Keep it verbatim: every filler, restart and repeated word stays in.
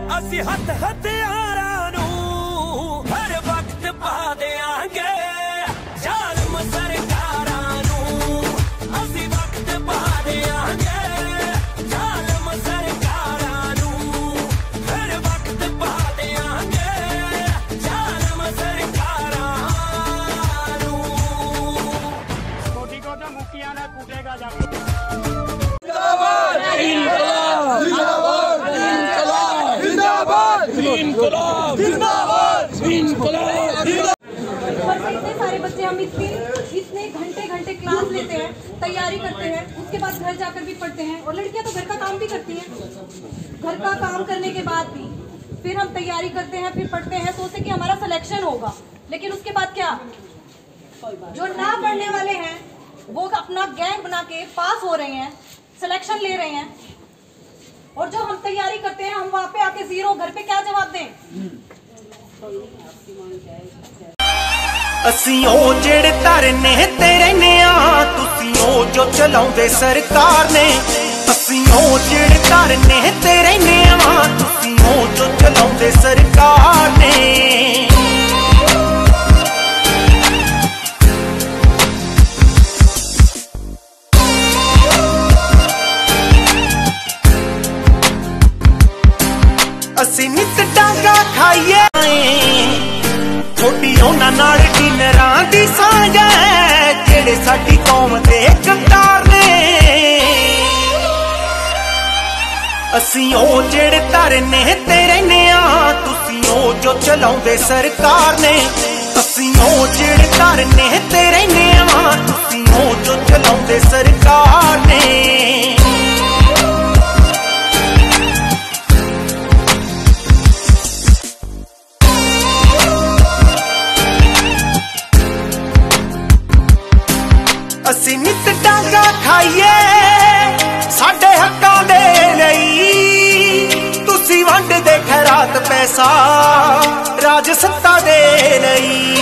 ਅਸੀਂ ਹੱਥ ਹਥਿਆਰਾਂ ਨੂੰ ਹਰ ਵਕਤ ਪਾ ਦਿਆਂਗੇ ਜ਼ਾਲਮ ਸਰਕਾਰਾਂ ਨੂੰ ਅਸੀਂ ਵਕਤ ਪਾ ਦਿਆਂਗੇ ਜ਼ਾਲਮ ਸਰਕਾਰਾਂ ਨੂੰ ਹਰ ਵਕਤ ਪਾ ਦਿਆਂਗੇ ਜ਼ਾਲਮ ਸਰਕਾਰਾਂ ਨੂੰ ਕੋਟੀ ਕੋਟਾ ਮੁਕੀਆਂ ਨਾਲ ਕੁੱਟੇਗਾ ਜਾ इतने सारे बच्चे हम इतने इतने घंटे घंटे क्लास लेते हैं, तैयारी करते हैं, उसके बाद घर जाकर भी पढ़ते हैं और लड़कियां तो घर का काम भी करती हैं। घर का काम करने के बाद भी फिर हम तैयारी करते हैं, फिर पढ़ते हैं, सोचते कि हमारा सिलेक्शन होगा, लेकिन उसके बाद क्या, जो ना पढ़ने वाले हैं वो अपना गैंग बना के पास हो रहे हैं, सिलेक्शन ले रहे हैं, और जो हम तैयारी करते हैं हम वहाँ पे आके जीरो, घर पे क्या जवाब दें। ਅਸੀਂ ਉਹ ਜਿਹੜੇ ਧਰਨੇ ਤੇ ਰਹਿੰਦੇ ਆ ਤੁਸੀਂ ਉਹ ਜੋ ਚਲਾਉਂਦੇ ਸਰਕਾਰ ਨੇ ਅਸੀਂ ਉਹ ਜਿਹੜੇ ਧਰਨੇ ਤੇ ਰਹਿੰਦੇ ਆ ਤੁਸੀਂ ਉਹ ਜੋ ਚਲਾਉਂਦੇ ਸਰਕਾਰ ਨੇ ਅਸੀਂ ਨਿੱਤ ਡਾਂਗਾ ਖਾਈਏ ਥੋੜੀ ਉਹਨਾਂ ਨਾਲ ਡਿਨਰਾਂ ਦੀ ਸਾਂਝ ਹੈ ਜਿਹੜੇ ਸਾਡੀ ਕੌਮ ਦੇ ਗੰਦਾਰ ਨੇ ਅਸੀਂ ਉਹ ਜਿਹੜੇ ਧਰਨੇ ਤੇ ਰਹਿੰਦੇ ਆ ਤੁਸੀਂ ਉਹ ਜੋ ਚਲਾਉਂਦੇ ਸਰਕਾਰ ਨੇ ਅਸੀਂ ਉਹ ਜਿਹੜੇ ਧਰਨੇ ਤੇ ਰਹਿੰਦੇ ਆ ਤੁਸੀਂ ਉਹ ਜੋ ਚਲਾਉਂਦੇ ਸਰਕਾਰ ਨੇ ਅਸੀਂ ਨਿੱਤ ਡਾਂਗਾ ਖਾਈਏ ਸਾਡੇ ਹੱਕਾਂ ਦੇ ਲਈ ਤੁਸੀਂ ਵੰਡਦੇ ਖੈਰਾਤ ਪੈਸਾ ਰਾਜ ਸੱਤਾ ਦੇ ਲਈ